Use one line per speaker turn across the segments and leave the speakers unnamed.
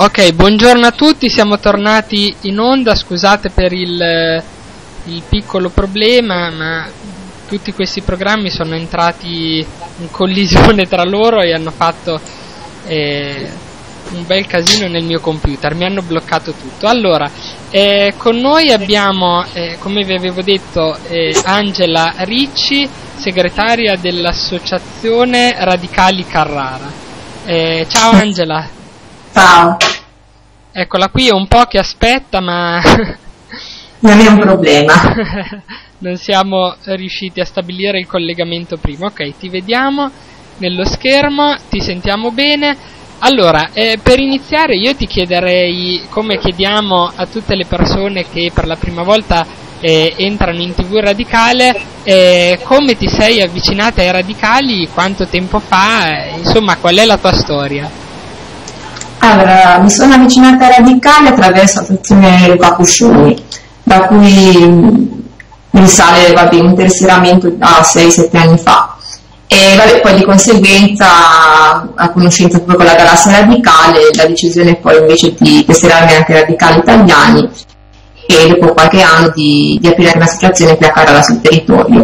Ok, buongiorno a tutti, siamo tornati in onda, scusate per il piccolo problema, ma tutti questi programmi sono entrati in collisione tra loro e hanno fatto un bel casino nel mio computer, mi hanno bloccato tutto. Allora, con noi abbiamo, come vi avevo detto, Angela Ricci, segretaria dell'associazione Radicali Carrara. Ciao Angela.
Ciao.
Eccola qui, è un po' che aspetta, ma
non è un problema.
Non siamo riusciti a stabilire il collegamento prima. Ok, ti vediamo nello schermo, ti sentiamo bene. Allora, per iniziare io ti chiederei, come chiediamo a tutte le persone che per la prima volta entrano in TV Radicale, come ti sei avvicinata ai Radicali, quanto tempo fa, insomma qual è la tua storia?
Allora, mi sono avvicinata ai Radicali attraverso l'associazione Luca Cuscioni, da cui risale un interessamento da 6-7 anni fa. E poi di conseguenza, a conoscenza proprio con la galassia radicale, la decisione poi invece di tesserarmi anche ai radicali italiani e dopo qualche anno di aprire un'associazione qui a Carrara sul territorio.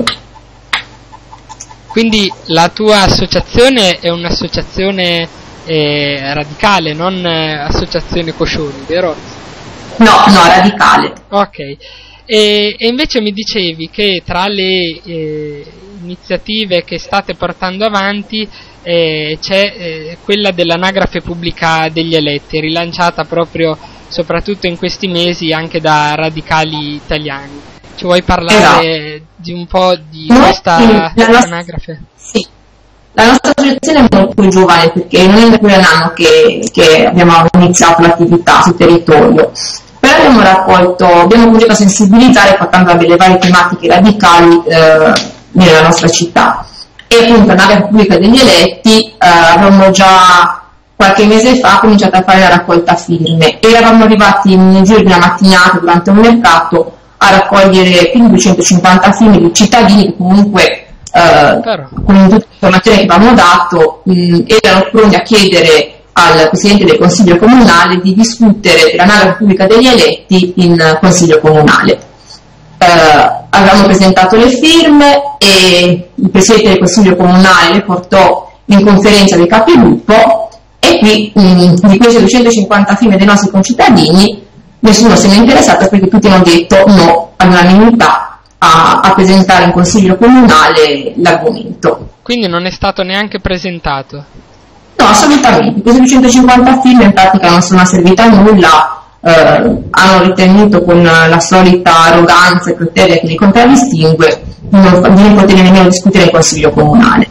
Quindi la tua associazione è un'associazione radicale, non associazione Coscioni, vero?
No, radicale.
Ok, e invece mi dicevi che tra le iniziative che state portando avanti c'è quella dell'anagrafe pubblica degli eletti, rilanciata proprio soprattutto in questi mesi anche da radicali italiani. Ci vuoi parlare di un po' di questa anagrafe?
Sì. La nostra associazione è molto giovane perché non è da più un anno che abbiamo iniziato l'attività sul territorio, però abbiamo cominciato a sensibilizzare portando a delle varie tematiche radicali nella nostra città. E appunto l'anagrafe pubblica degli eletti avevamo già qualche mese fa cominciato a fare la raccolta firme e eravamo arrivati nel giro di una mattinata durante un mercato a raccogliere più di 250 firme di cittadini che comunque con tutte le informazioni che avevamo dato erano pronti a chiedere al Presidente del Consiglio Comunale di discutere dell'anagrafe pubblica degli eletti in Consiglio Comunale. Avevamo presentato le firme e il Presidente del Consiglio Comunale le portò in conferenza dei capigruppo e qui di queste 250 firme dei nostri concittadini nessuno se ne è interessato perché tutti hanno detto no all'unanimità a presentare in Consiglio Comunale l'argomento.
Quindi non è stato neanche presentato?
No, assolutamente. Queste 250 firme in pratica non sono servite a nulla, hanno ritenuto con la solita arroganza e criteria che li contraddistingue di non poter nemmeno discutere in Consiglio Comunale.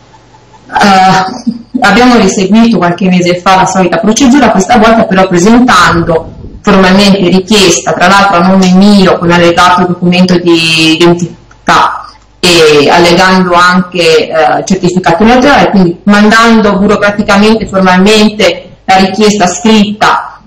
Abbiamo riseguito qualche mese fa la solita procedura, questa volta però presentando formalmente richiesta, tra l'altro a nome mio con allegato documento di identità e allegando anche certificato elettorale, quindi mandando burocraticamente formalmente la richiesta scritta,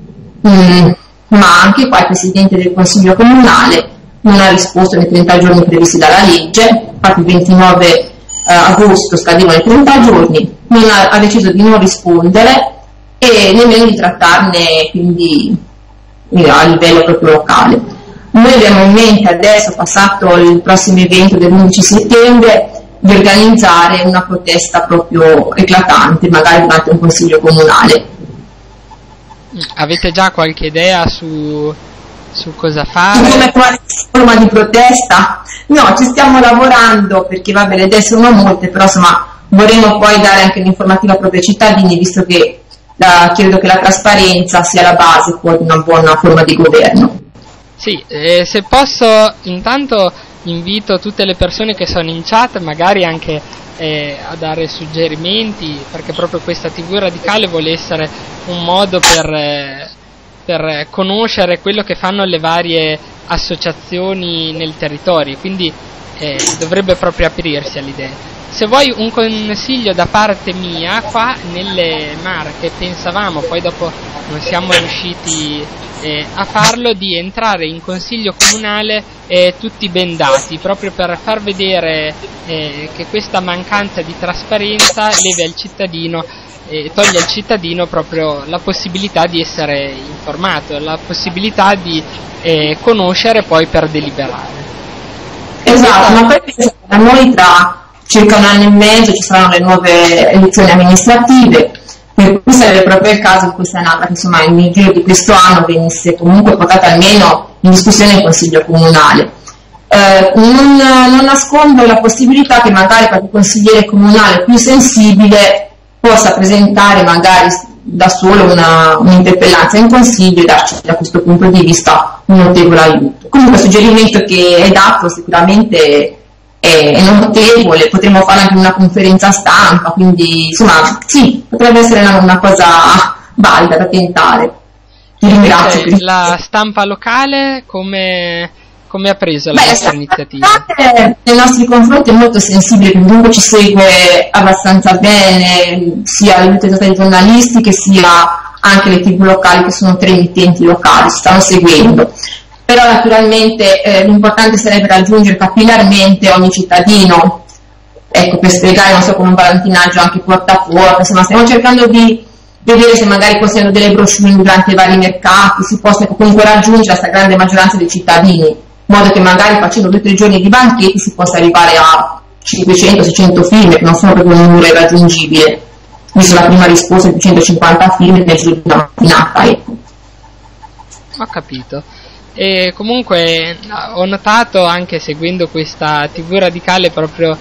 ma anche qua il Presidente del Consiglio Comunale non ha risposto nei 30 giorni previsti dalla legge, infatti il 29 agosto scadevano i 30 giorni, ha deciso di non rispondere e nemmeno di trattarne quindi a livello proprio locale. Noi abbiamo in mente adesso, passato il prossimo evento dell'11 settembre, di organizzare una protesta proprio eclatante, magari durante un consiglio comunale.
Avete già qualche idea su cosa fare?
Come quale forma di protesta? No, ci stiamo lavorando perché va bene, adesso sono molte, però insomma vorremmo poi dare anche l'informativa proprio ai cittadini, visto che credo che la trasparenza sia la base poi di una buona forma di governo.
Sì, se posso intanto invito tutte le persone che sono in chat magari anche a dare suggerimenti, perché proprio questa TV Radicale vuole essere un modo per conoscere quello che fanno le varie associazioni nel territorio, quindi dovrebbe proprio aprirsi all'idea. Se vuoi un consiglio da parte mia, qua nelle Marche pensavamo, poi dopo non siamo riusciti a farlo, di entrare in consiglio comunale tutti bendati, proprio per far vedere che questa mancanza di trasparenza leve al cittadino e toglie al cittadino proprio la possibilità di essere informato, la possibilità di conoscere poi per deliberare.
Esatto, ma poi da noi tra circa 1 anno e mezzo ci saranno le nuove elezioni amministrative, per cui sarebbe proprio il caso di questa nata che insomma nel giro di questo anno venisse comunque portata almeno in discussione in Consiglio Comunale. Non nascondo la possibilità che magari qualche consigliere comunale più sensibile possa presentare magari da solo un'interpellanza in Consiglio e darci da questo punto di vista un notevole aiuto. Comunque il suggerimento che hai dato sicuramente è notevole, potremmo fare anche una conferenza stampa, quindi insomma sì, potrebbe essere una cosa valida da tentare. Ti ringrazio.
La stampa locale come ha preso la vostra iniziativa?
Nei nostri confronti è molto sensibile, perché comunque ci segue abbastanza bene, sia le testate giornalistiche sia anche le TV locali, che sono 3 emittenti locali, si stanno seguendo. Però naturalmente l'importante sarebbe raggiungere capillarmente ogni cittadino, ecco, per spiegare, non so, come un valentinaggio anche porta a porta, insomma stiamo cercando di vedere se magari possiamo delle brochure durante i vari mercati, si possa comunque raggiungere la stragrande maggioranza dei cittadini, in modo che magari facendo 2 o 3 giorni di banchetti si possa arrivare a 500-600 firme, che non sono proprio un numero irraggiungibile, visto la prima risposta di 150 firme nel giro di una mattinata, ecco.
Ho capito. E comunque ho notato, anche seguendo questa TV radicale, proprio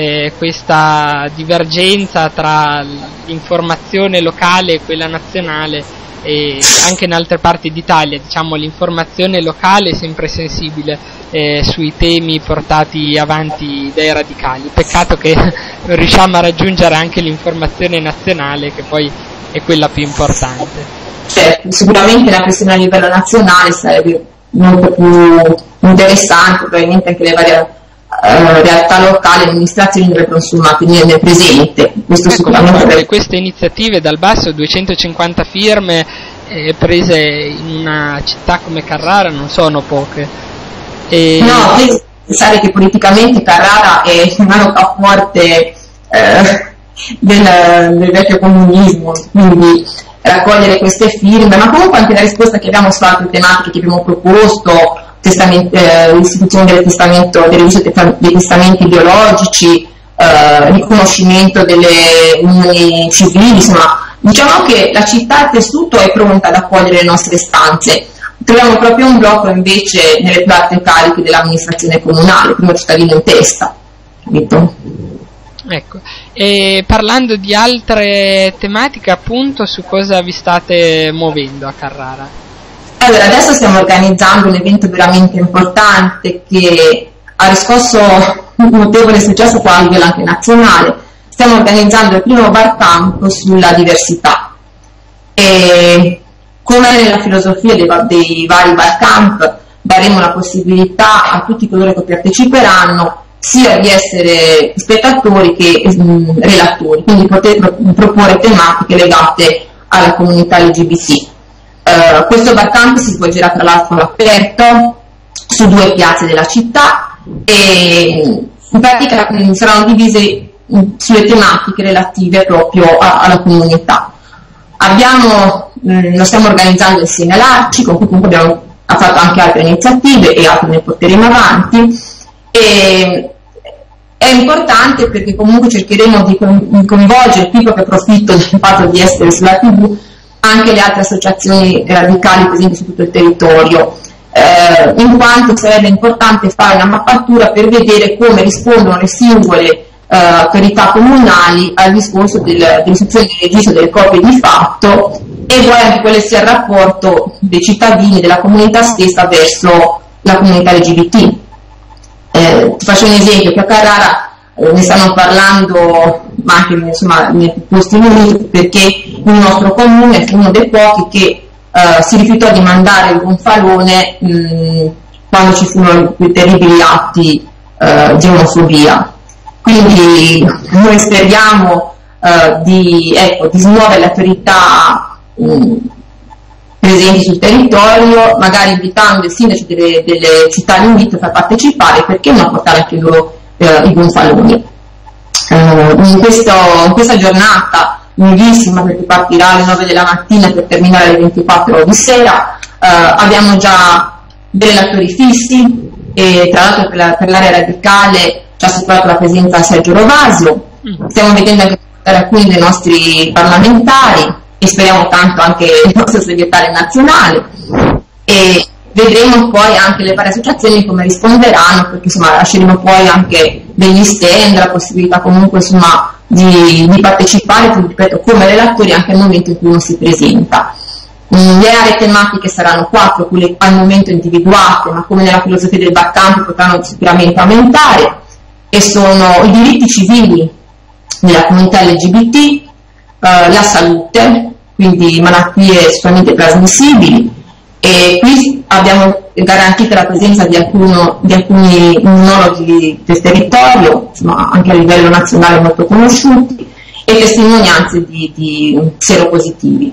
questa divergenza tra l'informazione locale e quella nazionale, e anche in altre parti d'Italia, diciamo, l'informazione locale è sempre sensibile sui temi portati avanti dai radicali. Peccato che non riusciamo a raggiungere anche l'informazione nazionale, che poi è quella più importante.
Certo, sicuramente la questione a livello nazionale sarebbe molto più interessante, probabilmente anche le varie realtà locali e amministrazioni dovrebbero insomma tenerne presente. Questo sicuramente.
Queste iniziative dal basso, 250 firme prese in una città come Carrara, non sono poche.
No, pensare che politicamente Carrara è una roccaforte del vecchio comunismo, quindi raccogliere queste firme, ma comunque anche la risposta che abbiamo su altre tematiche che abbiamo proposto, l'istituzione dell'uso dei testamenti biologici, riconoscimento delle unioni civili, insomma, diciamo che la città a tessuto è pronta ad accogliere le nostre istanze. Troviamo proprio un blocco invece nelle più alte cariche dell'amministrazione comunale, primo cittadino in testa, capito?
Ecco, e parlando di altre tematiche, appunto, su cosa vi state muovendo a Carrara?
Allora, adesso stiamo organizzando un evento veramente importante che ha riscosso un notevole successo qua a livello anche nazionale. Stiamo organizzando il primo barcamp sulla diversità. E come nella filosofia dei vari barcamp, daremo la possibilità a tutti coloro che parteciperanno sia di essere spettatori che relatori, quindi poter proporre tematiche legate alla comunità LGBT. Questo barcamp si svolgerà tra l'altro all'aperto su 2 piazze della città e in pratica saranno divise sulle tematiche relative proprio alla comunità. Lo stiamo organizzando insieme all'Arci, con cui comunque abbiamo fatto anche altre iniziative e altre ne porteremo avanti. E è importante perché comunque cercheremo di coinvolgere, qui proprio approfitto del fatto di essere sulla TV, anche le altre associazioni radicali presenti su tutto il territorio, in quanto sarebbe importante fare una mappatura per vedere come rispondono le singole autorità comunali al discorso dell'istituzione del registro delle copie di fatto e poi anche quale sia il rapporto dei cittadini, della comunità stessa verso la comunità LGBT. Ti faccio un esempio, che a Carrara ne stanno parlando, ma anche insomma nei posti minuti, perché il nostro comune fu uno dei pochi che si rifiutò di mandare il gonfalone quando ci furono quei terribili atti di omofobia. Quindi noi speriamo di smuovere le autorità presenti sul territorio, magari invitando i sindaci delle città limitrofe a partecipare, perché non portare anche loro i gonfaloni. In questa giornata lunghissima perché partirà alle 9 della mattina per terminare alle 24 di sera. Abbiamo già dei relatori fissi e tra l'altro per l'area radicale ci ha assicurato la presenza Sergio Rovasio. Stiamo vedendo anche alcuni dei nostri parlamentari e speriamo tanto anche il nostro segretario nazionale, e vedremo poi anche le varie associazioni come risponderanno, perché insomma lasceremo poi anche degli stand, la possibilità comunque insomma di partecipare, quindi ripeto, come relatori anche al momento in cui uno si presenta. Le aree tematiche saranno 4, quelle al momento individuate, ma come nella filosofia del Barcampo potranno sicuramente aumentare, e sono i diritti civili della comunità LGBT, la salute, quindi malattie sessualmente trasmissibili, e qui abbiamo garantito la presenza di alcuni immunologi del territorio, insomma, anche a livello nazionale molto conosciuti, e testimonianze di seropositivi.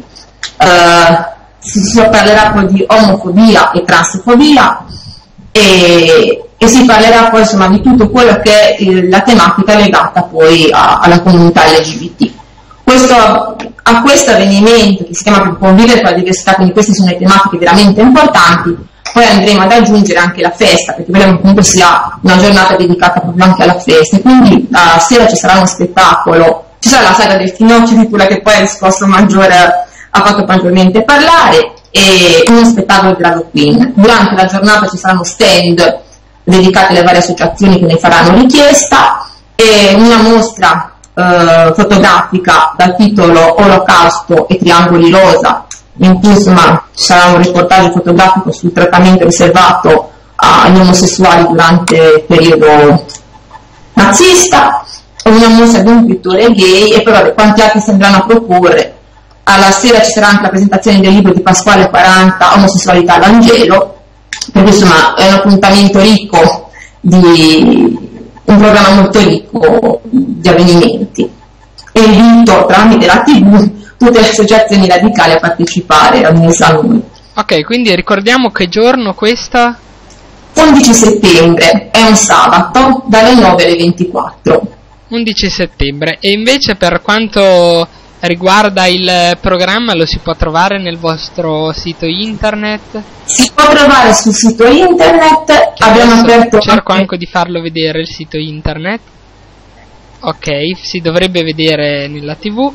Si parlerà poi di omofobia e transfobia, e si parlerà poi insomma di tutto quello che è la tematica legata poi alla comunità LGBT. A questo avvenimento, che si chiama per convivere con la diversità, quindi queste sono le tematiche veramente importanti, poi andremo ad aggiungere anche la festa, perché vogliamo che comunque sia una giornata dedicata proprio anche alla festa, e quindi la sera ci sarà uno spettacolo, ci sarà la saga del Finocchio, di quella che poi ha riscosso maggiore, ha fatto maggiormente parlare, e uno spettacolo di Drag Queen. Durante la giornata ci saranno stand dedicati alle varie associazioni che ne faranno richiesta, e una mostra fotografica dal titolo Olocausto e Triangoli Rosa, in cui insomma ci sarà un reportaggio fotografico sul trattamento riservato agli omosessuali durante il periodo nazista, una mostra di un pittore gay, e però quanti altri si andranno a proporre. Alla sera ci sarà anche la presentazione del libro di Pasquale 40, Omosessualità all'Angelo, perché insomma è un appuntamento ricco, un programma molto ricco di avvenimenti, e invito tramite la TV tutte le associazioni radicali a partecipare al mese a noi.
Ok, quindi ricordiamo che giorno questa?
11 settembre, è un sabato, dalle 9 alle 24.
11 settembre. E invece per quanto riguarda il programma, lo si può trovare nel vostro sito internet?
Si può trovare sul sito internet, abbiamo aperto...
Cerco anche di farlo vedere il sito internet. Ok, si dovrebbe vedere nella TV.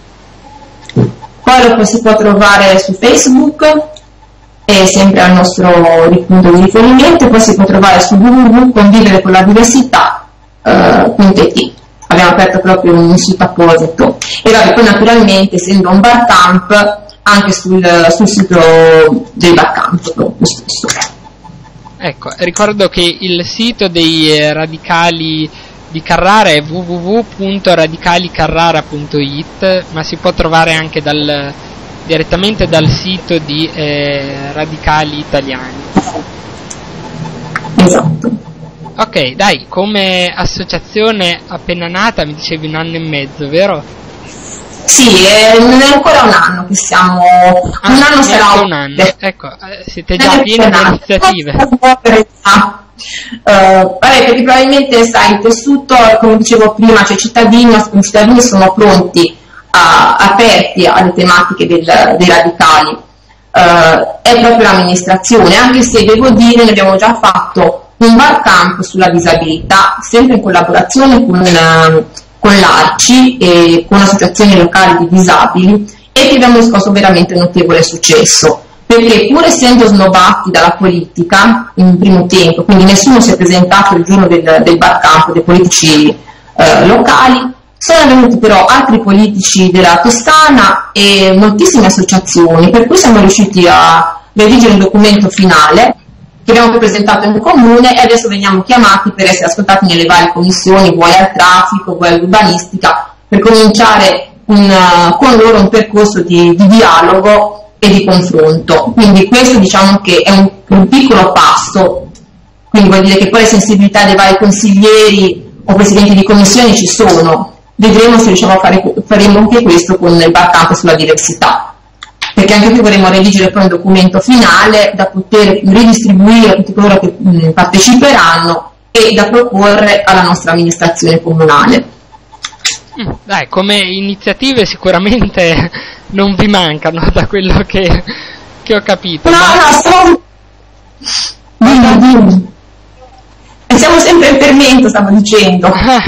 Poi lo si può trovare su Facebook, e sempre al nostro punto di riferimento, poi si può trovare su www.convivereconladiversità.it. Abbiamo aperto proprio un sito apposito, e vabbè, poi naturalmente essendo un Barcamp anche sul sito del Barcamp proprio stesso.
Ecco, ricordo che il sito dei radicali di Carrara è www.radicalicarrara.it, ma si può trovare anche direttamente dal sito di Radicali Italiani.
Esatto.
Ok, dai, come associazione appena nata, mi dicevi 1 anno e mezzo, vero?
Sì, non è ancora un anno che siamo... un anno sarà
un anno. Ecco, siete già pieni di iniziative. Perché probabilmente sai, il tessuto, come dicevo prima, cioè i cittadini sono pronti, aperti alle tematiche dei radicali, è proprio l'amministrazione, anche se devo dire ne abbiamo già fatto un Barcamp sulla disabilità, sempre in collaborazione con l'ARCI e con associazioni locali di disabili, e che abbiamo riscosso veramente notevole successo, perché pur essendo snobbati dalla politica in primo tempo, quindi nessuno si è presentato il giorno del Barcamp, dei politici locali, sono venuti però altri politici della Toscana e moltissime associazioni, per cui siamo riusciti a redigere un documento finale che abbiamo presentato in comune, e adesso veniamo chiamati per essere ascoltati nelle varie commissioni, vuoi al traffico, vuoi all'urbanistica, per cominciare con loro un percorso di dialogo e di confronto. Quindi questo diciamo che è un piccolo passo, quindi vuol dire che poi le sensibilità dei vari consiglieri o presidenti di commissioni ci sono. Vedremo se riusciamo faremo anche questo con il Barcamp sulla diversità, perché anche qui vorremmo redigere poi un documento finale da poter ridistribuire a tutti coloro che parteciperanno e da proporre alla nostra amministrazione comunale. Dai, come iniziative sicuramente non vi mancano, da quello che ho capito.
No, dimmi. Siamo sempre in fermento, stavo dicendo.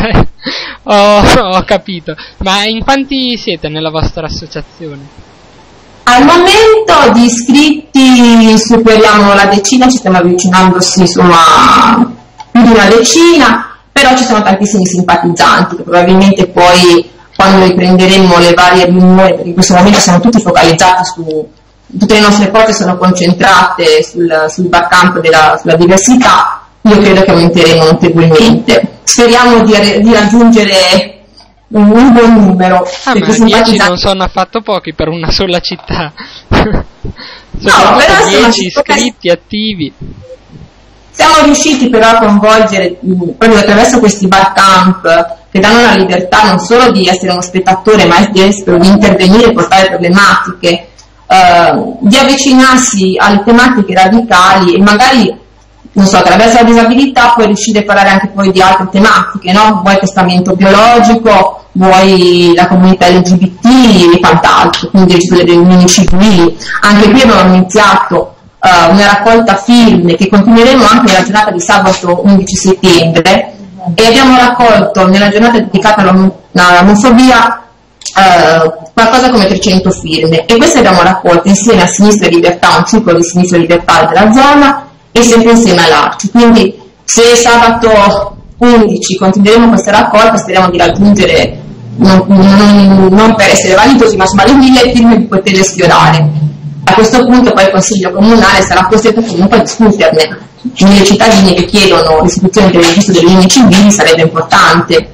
Ho capito. Ma in quanti siete nella vostra associazione?
Al momento di iscritti superiamo la decina, ci stiamo avvicinandosi insomma più di una decina, però ci sono tantissimi simpatizzanti che probabilmente poi quando riprenderemo le varie riunioni, perché in questo momento siamo tutti focalizzati tutte le nostre forze sono concentrate sul barcampo sulla diversità, io credo che aumenteremo notevolmente. Speriamo di raggiungere un buon numero.
Ma 10 non sono affatto pochi per una sola città. Sono
però
10 iscritti attivi.
Siamo riusciti però a coinvolgere proprio attraverso questi barcamp che danno la libertà non solo di essere uno spettatore, ma di intervenire e portare problematiche, di avvicinarsi alle tematiche radicali e magari, non so, attraverso la disabilità puoi riuscire a parlare anche poi di altre tematiche, no? Vuoi testamento biologico, vuoi la comunità LGBT e quant'altro, quindi ci sono le riunioni civili. Anche qui abbiamo iniziato una raccolta film che continueremo anche nella giornata di sabato 11 settembre e abbiamo raccolto nella giornata dedicata all'omofobia qualcosa come 300 firme e queste abbiamo raccolte insieme a Sinistra e Libertà, un circolo di Sinistra e Libertà della zona e sempre insieme all'Arci. Quindi se sabato 11 continueremo questa raccolta speriamo di raggiungere, non per essere vanitosi, ma insomma le 1000 firme di poterle sfiorare. A questo punto poi il Consiglio Comunale sarà costretto comunque a discuterne. 1000 cittadini che chiedono l'istituzione del registro delle linee civili sarebbe importante.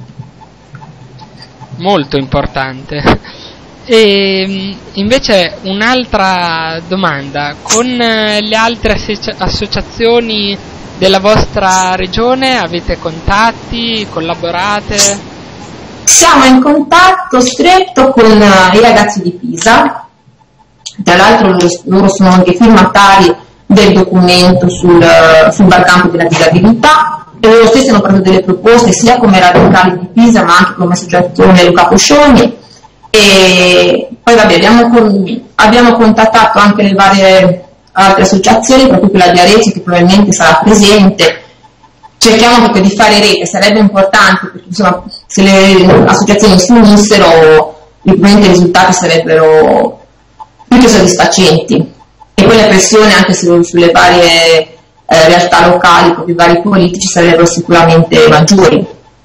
Molto importante. E invece un'altra domanda, con le altre associazioni della vostra regione avete contatti, collaborate?
Siamo in contatto stretto con i ragazzi di Pisa, tra l'altro loro sono anche firmatari del documento sul barcampo della disabilità e loro stessi hanno preso delle proposte sia come radicali di Pisa ma anche come associazione Luca Poscioni e poi vabbè abbiamo contattato anche le varie altre associazioni, proprio quella di Arezzo che probabilmente sarà presente. Cerchiamo proprio di fare rete, sarebbe importante perché insomma se le associazioni si unissero probabilmente i risultati sarebbero più che soddisfacenti e poi le pressioni anche sulle varie realtà locali, proprio i vari politici sarebbero sicuramente maggiori.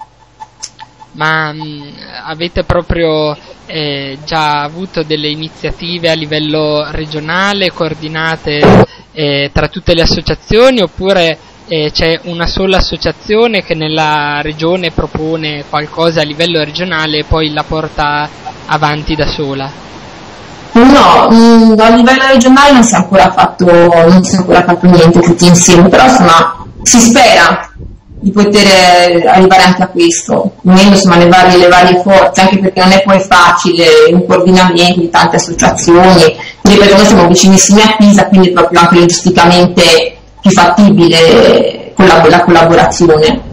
Ma avete proprio già avuto delle iniziative a livello regionale coordinate tra tutte le associazioni oppure c'è una sola associazione che nella regione propone qualcosa a livello regionale e poi la porta avanti da sola?
No, a livello regionale non si è ancora fatto niente tutti insieme, però insomma si spera di poter arrivare anche a questo, unendo insomma le varie forze, anche perché non è poi facile un coordinamento di tante associazioni. Ripeto, noi siamo vicinissimi a Pisa, quindi è proprio anche logisticamente più fattibile la collaborazione.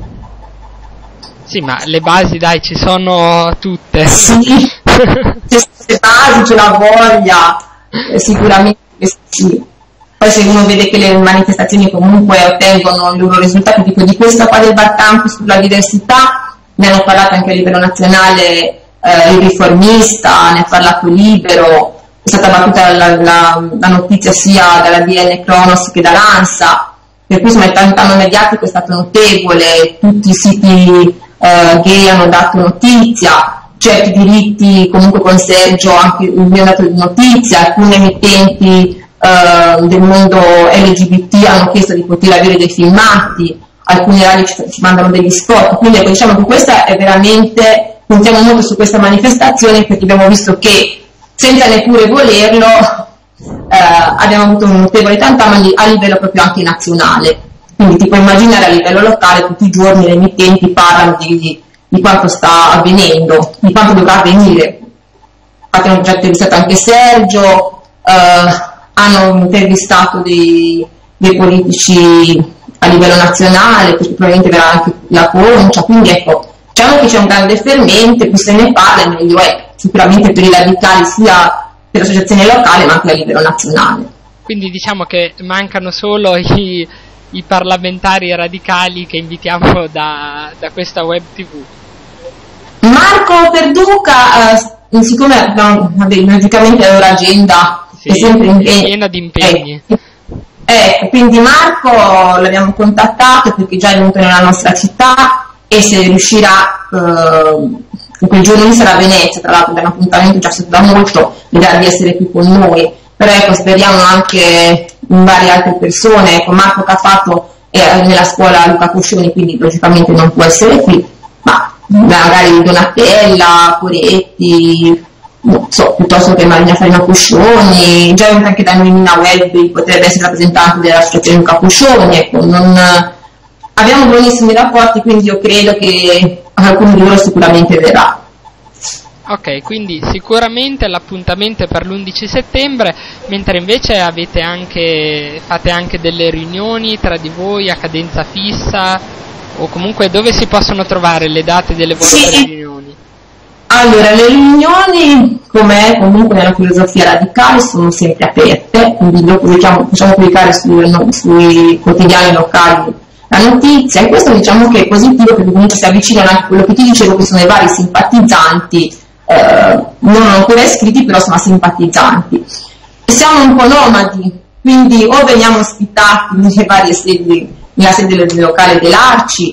Sì, ma le basi dai ci sono tutte.
Sì, c'è le basi, c'è la voglia, sicuramente sì. Poi se uno vede che le manifestazioni comunque ottengono i loro risultati, tipo di questa qua del barcampo sulla diversità, ne hanno parlato anche a livello nazionale il Riformista, ne ha parlato Libero, è stata battuta la notizia sia dalla DN Cronos che dall'ANSA, per cui insomma il pantano mediatico è stato notevole, tutti i siti gay hanno dato notizia, certi diritti comunque con Sergio anche lui ha dato notizia, alcune emittenti del mondo LGBT hanno chiesto di poter avere dei filmati, alcuni radio ci mandano degli spot, quindi ecco, diciamo che questa è veramente, puntiamo molto su questa manifestazione perché abbiamo visto che senza neppure volerlo abbiamo avuto un notevole tantamani a livello proprio anche nazionale, quindi ti puoi immaginare a livello locale tutti i giorni le emittenti parlano di quanto sta avvenendo, di quanto dovrà avvenire. Infatti hanno già intervistato anche Sergio, hanno intervistato dei politici a livello nazionale, perché probabilmente verrà anche la Concia, quindi ecco, diciamo che c'è un grande fermento, più se ne parla e meglio è, sicuramente per i radicali sia per l'associazione locale ma anche a livello nazionale.
Quindi diciamo che mancano solo i parlamentari radicali che invitiamo da questa web tv.
Marco Perduca, siccome logicamente la loro agenda
sì,
è sempre
piena di impegni.
Quindi Marco l'abbiamo contattato perché già è venuto nella nostra città e se riuscirà, quel giorno lì sarà a Venezia, tra l'altro è un appuntamento già da molto, vedrà di essere qui con noi, però ecco, speriamo anche in varie altre persone. Ecco, Marco che ha fatto nella scuola Luca Coscioni, quindi logicamente non può essere qui, ma magari Donatella, Coretti, non so, piuttosto che Marina Farina Coscioni, già anche da Nina Welby potrebbe essere rappresentante dell'associazione Luca Coscioni, ecco, abbiamo buonissimi rapporti, quindi io credo che qualcuno di loro sicuramente verrà.
Ok, quindi sicuramente l'appuntamento è per l'11 settembre, mentre invece fate anche delle riunioni tra di voi a cadenza fissa, o comunque dove si possono trovare le date delle vostre riunioni?
Allora, le riunioni, come è comunque nella filosofia radicale, sono sempre aperte, quindi dopo possiamo pubblicare sui quotidiani locali la notizia, e questo diciamo che è positivo perché comunque si avvicinano anche a quello che ti dicevo, che sono i vari simpatizzanti, non ancora iscritti, però sono simpatizzanti. E siamo un po' nomadi, quindi o veniamo ospitati nelle varie sedi, nella sede locale dell'Arci,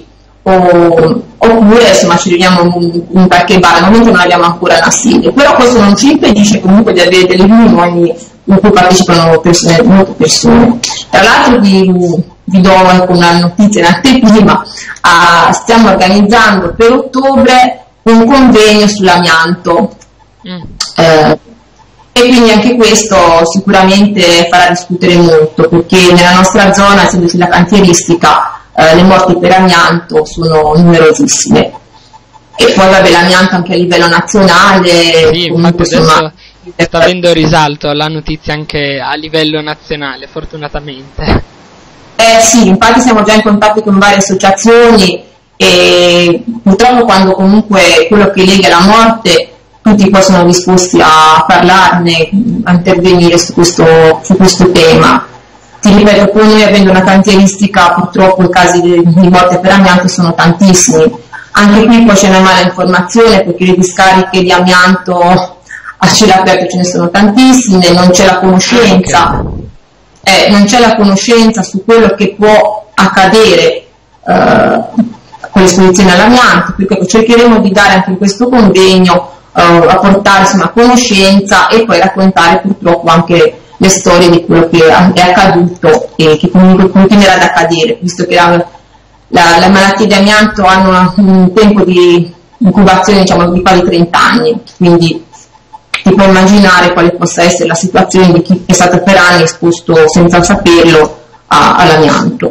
oppure insomma ci riuniamo in qualche bar. Al momento non abbiamo ancora una sede, però questo non ci impedisce comunque di avere delle riunioni in cui partecipano molte persone. Tra l'altro vi do una notizia in anteprima, stiamo organizzando per ottobre un convegno sull'amianto, e quindi anche questo sicuramente farà discutere molto, perché nella nostra zona, essendoci la cantieristica, le morti per amianto sono numerosissime, e poi vabbè, l'amianto anche a livello nazionale.
Sì, infatti adesso sta avendo risalto la notizia anche a livello nazionale, fortunatamente.
Sì, infatti siamo già in contatto con varie associazioni e purtroppo quando comunque quello che lega la morte, tutti poi sono disposti a parlarne, a intervenire su questo tema. Ti ripeto, poi noi avendo una cantieristica, purtroppo i casi di morte per amianto sono tantissimi. Anche qui poi c'è una mala informazione, perché le discariche di amianto a cielo aperto ce ne sono tantissime, non c'è la conoscenza. Non c'è la conoscenza su quello che può accadere con l'esposizione all'amianto, perché cercheremo di dare anche in questo convegno a portare insomma conoscenza e poi raccontare purtroppo anche le storie di quello che è accaduto e che comunque continuerà ad accadere, visto che le malattie di amianto hanno un tempo di incubazione, diciamo, di quasi 30 anni, quindi ti puoi immaginare quale possa essere la situazione di chi è stato per anni esposto senza saperlo all'amianto.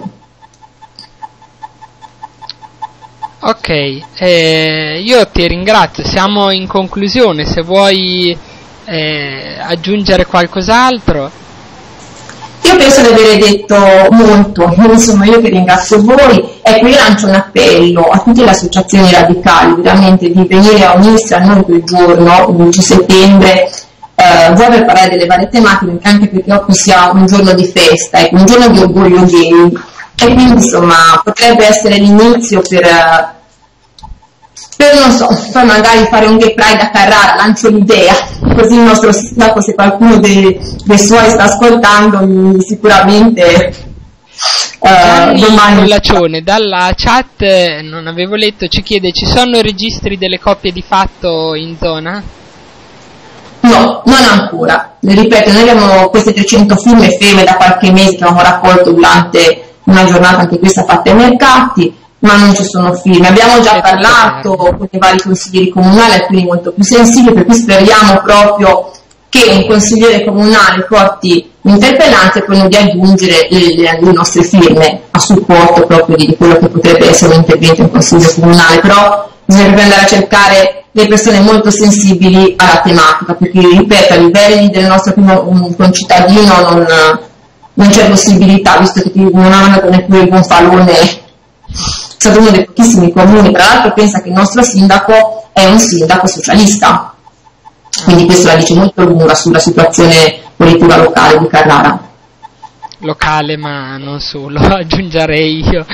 Ok, io ti ringrazio, siamo in conclusione, se vuoi aggiungere qualcos'altro.
Io penso di avere detto molto, insomma io che ringrazio voi. Ecco, io lancio un appello a tutte le associazioni radicali, veramente di venire a unirsi a noi quel giorno, il 11 settembre, vuoi per parlare delle varie tematiche, anche perché oggi sia un giorno di festa, ecco, un giorno di orgoglio gay, e quindi insomma potrebbe essere l'inizio per non so, poi magari fare un gay pride a Carrara, lancio l'idea, così il nostro sindaco, se qualcuno dei suoi sta ascoltando, sicuramente domani.
Lacione, dalla chat non avevo letto, ci chiede: ci sono registri delle coppie di fatto in zona?
No, non ancora. Ripeto, noi abbiamo queste 300 firme ferme da qualche mese che abbiamo raccolto durante una giornata anche questa fatta ai mercati, ma non ci sono firme. Abbiamo già parlato con i vari consiglieri comunali, alcuni molto più sensibili, per cui speriamo proprio che un consigliere comunale porti l'interpellanza e poi noi di aggiungere le nostre firme a supporto proprio di quello che potrebbe essere un intervento in consiglio comunale, però bisognerebbe andare a cercare le persone molto sensibili alla tematica, perché ripeto, a livelli del nostro concittadino non c'è possibilità, visto che non hanno neppure il gonfalone stato uno dei pochissimi comuni, tra l'altro pensa che il nostro sindaco è un sindaco socialista, quindi questo la dice molto lunga sulla situazione politica locale di Carrara.
Locale, ma non solo, aggiungerei io.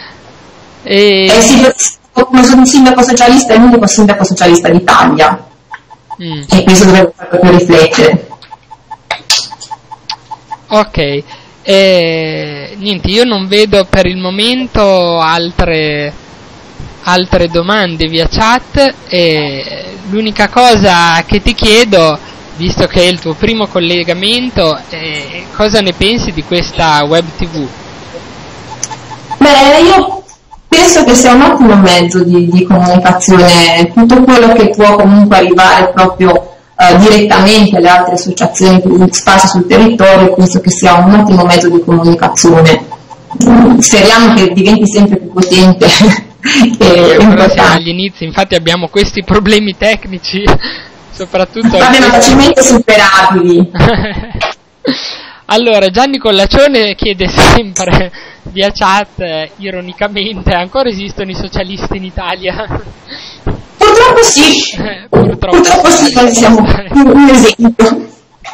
Sì, come sono un sindaco socialista, è l'unico sindaco socialista d'Italia, e questo dovrebbe far proprio riflettere.
Ok, niente, io non vedo per il momento altre domande via chat, e l'unica cosa che ti chiedo, visto che è il tuo primo collegamento, cosa ne pensi di questa web tv?
Beh, io penso che sia un ottimo mezzo di comunicazione, tutto quello che può comunque arrivare proprio direttamente alle altre associazioni sparse sul territorio, penso che sia un ottimo mezzo di comunicazione. Speriamo che diventi sempre più potente.
Però siamo agli inizi, infatti abbiamo questi problemi tecnici, soprattutto
facilmente superabili.
Allora, Gianni Collaccione chiede sempre via chat, ironicamente, ancora esistono i socialisti in Italia?
Purtroppo sì. Purtroppo sì, noi siamo un esempio.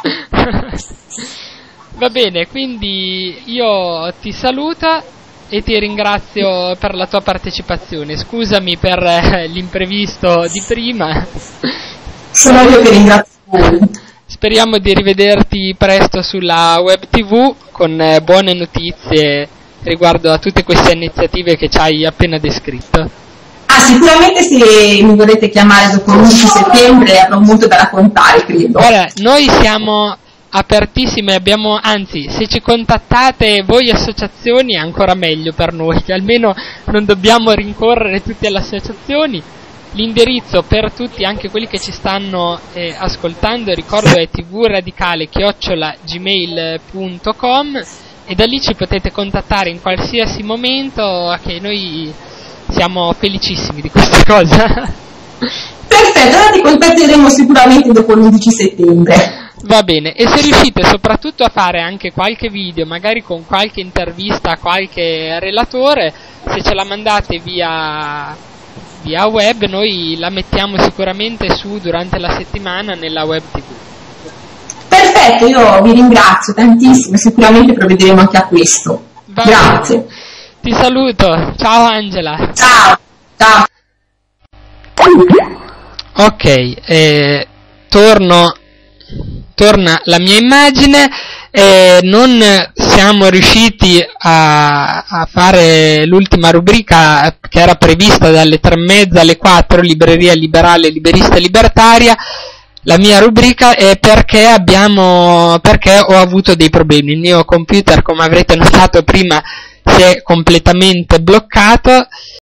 Va bene, quindi io ti saluto e ti ringrazio per la tua partecipazione. Scusami per l'imprevisto di prima.
Sono io che ringrazio voi.
Speriamo di rivederti presto sulla web tv con buone notizie riguardo a tutte queste iniziative che ci hai appena descritto.
Sicuramente se mi volete chiamare dopo l'11 settembre avrò molto da raccontare, credo.
Ora, noi siamo apertissime, anzi, se ci contattate voi associazioni è ancora meglio per noi, che almeno non dobbiamo rincorrere tutte le associazioni. L'indirizzo per tutti, anche quelli che ci stanno ascoltando, ricordo è tvradicale@gmail.com, e da lì ci potete contattare in qualsiasi momento, che noi siamo felicissimi di questa cosa.
Perfetto, allora ti contatteremo sicuramente dopo l'11 settembre.
Va bene, e se riuscite soprattutto a fare anche qualche video, magari con qualche intervista a qualche relatore, se ce la mandate via web, noi la mettiamo sicuramente su durante la settimana nella web tv.
Perfetto, io vi ringrazio tantissimo, sicuramente provvederemo anche a questo. Grazie.
Bene. Ti saluto, ciao Angela.
Ciao.
Ok, torna la mia immagine. Non siamo riusciti a fare l'ultima rubrica che era prevista dalle 3:30 alle 4, libreria liberale, liberista e libertaria. La mia rubrica è perché ho avuto dei problemi. Il mio computer, come avrete notato prima, si è completamente bloccato